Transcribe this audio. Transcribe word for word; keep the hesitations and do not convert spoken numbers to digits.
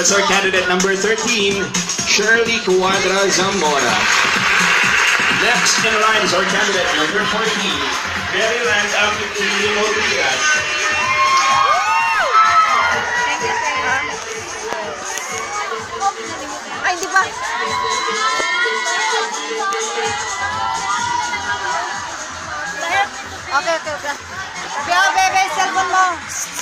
That's our candidate number thirteen, Shirley Cuadra Zamora. Next in line is our candidate number fourteen, Mary Land Amputini Rodriguez. Ay, di ba? Okay, okay, okay. Sabi ako, bebe, cellphone mo.